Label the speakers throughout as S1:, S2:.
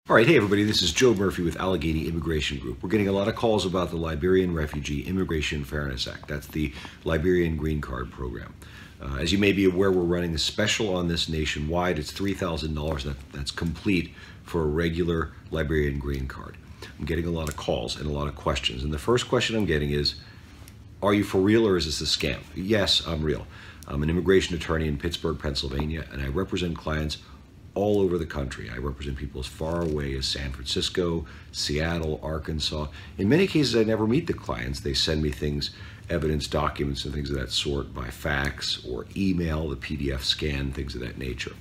S1: All right, hey everybody, this is Joe Murphy with Allegheny Immigration Group. We're getting a lot of calls about the Liberian Refugee Immigration Fairness Act. That's the Liberian Green Card program. As you may be aware, we're running a special on this nationwide. It's $3,000. That's complete for a regular Liberian Green Card. I'm getting a lot of calls and a lot of questions. And the first question I'm getting is, are you for real or is this a scam? Yes, I'm real. I'm an immigration attorney in Pittsburgh, Pennsylvania, and I represent clients all over the country. I represent people as far away as San Francisco, Seattle, Arkansas. In many cases, I never meet the clients. They send me things, evidence, documents, and things of that sort by fax or email, the PDF scan, things of that nature.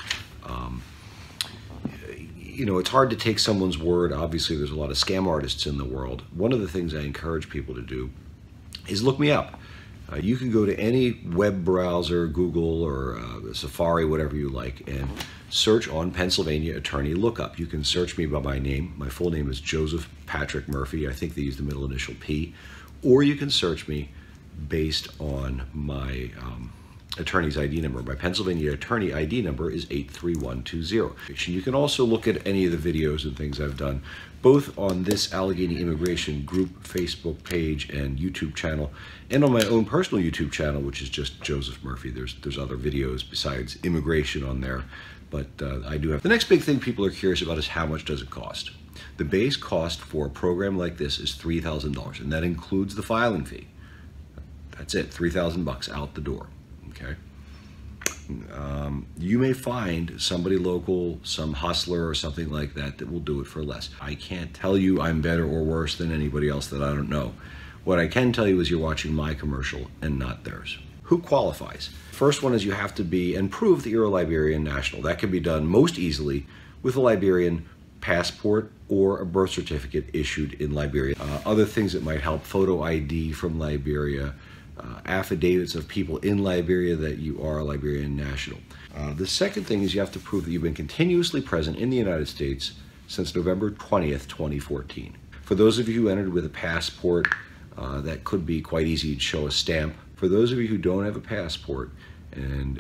S1: You know, it's hard to take someone's word. Obviously, there's a lot of scam artists in the world. One of the things I encourage people to do is look me up. You can go to any web browser, Google or Safari, whatever you like, and search on Pennsylvania Attorney Lookup. You can search me by my name. My full name is Joseph Patrick Murphy. I think they use the middle initial P. Or you can search me based on my attorney's ID number. My Pennsylvania attorney ID number is 83120. You can also look at any of the videos and things I've done, both on this Allegheny Immigration Group Facebook page and YouTube channel, and on my own personal YouTube channel, which is just Joseph Murphy. There's other videos besides immigration on there, but I do have. The next big thing people are curious about is how much does it cost? The base cost for a program like this is $3,000, and that includes the filing fee. That's it, $3,000 out the door. Okay. You may find somebody local, some hustler or something like that will do it for less. I can't tell you I'm better or worse than anybody else that I don't know. What I can tell you is you're watching my commercial and not theirs. Who qualifies? First one is you have to be and prove that you're a Liberian national. That can be done most easily with a Liberian passport or a birth certificate issued in Liberia. Other things that might help: photo ID from Liberia, affidavits of people in Liberia that you are a Liberian national. The second thing is you have to prove that you've been continuously present in the United States since November 20th, 2014. For those of you who entered with a passport, that could be quite easy to show a stamp. For those of you who don't have a passport and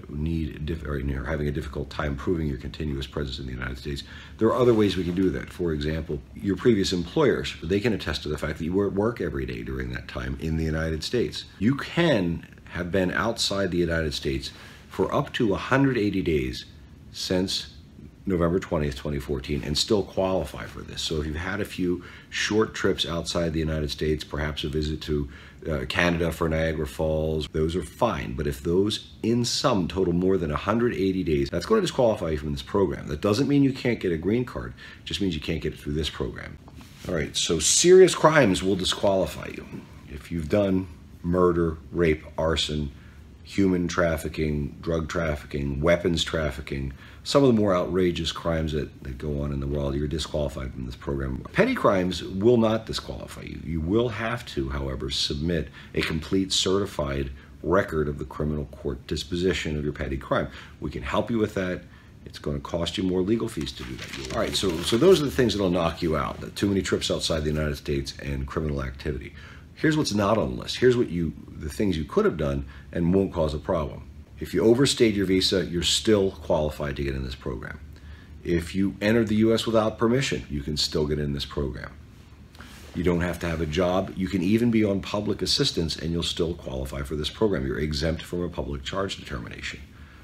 S1: are having a difficult time proving your continuous presence in the United States, there are other ways we can do that. For example, your previous employers, they can attest to the fact that you were at work every day during that time in the United States. You can have been outside the United States for up to 180 days since November 20th, 2014, and still qualify for this. So if you've had a few short trips outside the United States, perhaps a visit to Canada for Niagara Falls, those are fine. But if those in sum total more than 180 days, that's going to disqualify you from this program. That doesn't mean you can't get a green card. It just means you can't get it through this program. All right, so serious crimes will disqualify you. If you've done murder, rape, arson, human trafficking, drug trafficking, weapons trafficking, some of the more outrageous crimes that go on in the world, you're disqualified from this program. Petty crimes will not disqualify you. You will have to, however, submit a complete certified record of the criminal court disposition of your petty crime. We can help you with that. It's going to cost you more legal fees to do that. All right, so those are the things that'll knock you out: too many trips outside the United States and criminal activity. Here's what's not on the list. Here's the things you could have done and won't cause a problem. If you overstayed your visa, you're still qualified to get in this program. If you entered the U.S. without permission, you can still get in this program. You don't have to have a job. You can even be on public assistance and you'll still qualify for this program. You're exempt from a public charge determination.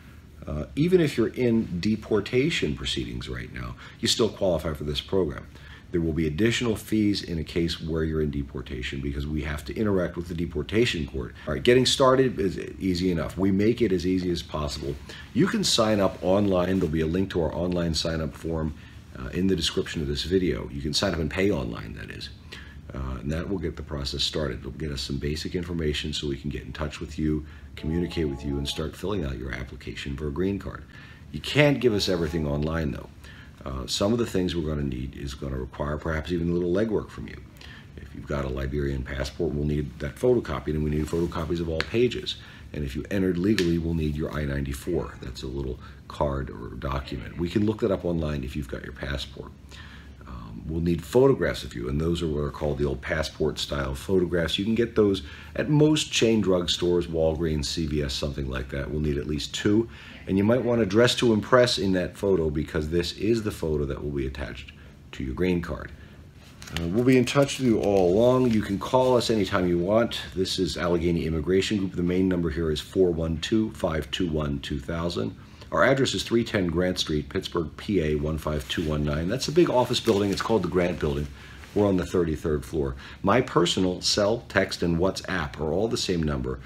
S1: Even if you're in deportation proceedings right now, you still qualify for this program. There will be additional fees in a case where you're in deportation because we have to interact with the deportation court. All right, getting started is easy enough. We make it as easy as possible. You can sign up online. There'll be a link to our online sign-up form in the description of this video. You can sign up and pay online, that is. And that will get the process started. It'll get us some basic information so we can get in touch with you, communicate with you, and start filling out your application for a green card. You can't give us everything online, though. Some of the things we're going to need is going to require perhaps even a little legwork from you. If you've got a Liberian passport, we'll need that photocopied, and we need photocopies of all pages. And if you entered legally, we'll need your I-94. That's a little card or document. We can look that up online if you've got your passport. We'll need photographs of you, and those are what are called the old passport-style photographs. You can get those at most chain drugstores, Walgreens, CVS, something like that. We'll need at least 2, and you might want to dress to impress in that photo because this is the photo that will be attached to your green card. We'll be in touch with you all along. You can call us anytime you want. This is Allegheny Immigration Group. The main number here is 412-521-2000. Our address is 310 Grant Street, Pittsburgh, PA 15219. That's a big office building. It's called the Grant Building. We're on the 33rd floor. My personal cell, text, and WhatsApp are all the same number,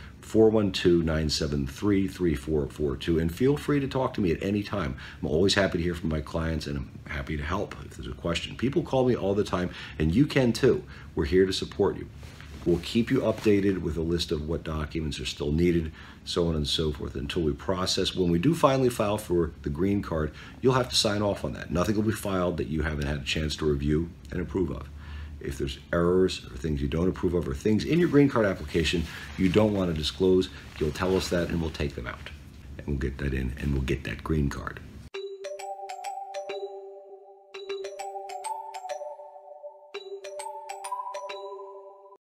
S1: 412-973-3442. And feel free to talk to me at any time. I'm always happy to hear from my clients, and I'm happy to help if there's a question. People call me all the time, and you can too. We're here to support you. We'll keep you updated with a list of what documents are still needed, so on and so forth, until we process. When we do finally file for the green card, you'll have to sign off on that. Nothing will be filed that you haven't had a chance to review and approve of. If there's errors or things you don't approve of or things in your green card application you don't want to disclose, you'll tell us that and we'll take them out. And we'll get that in and we'll get that green card.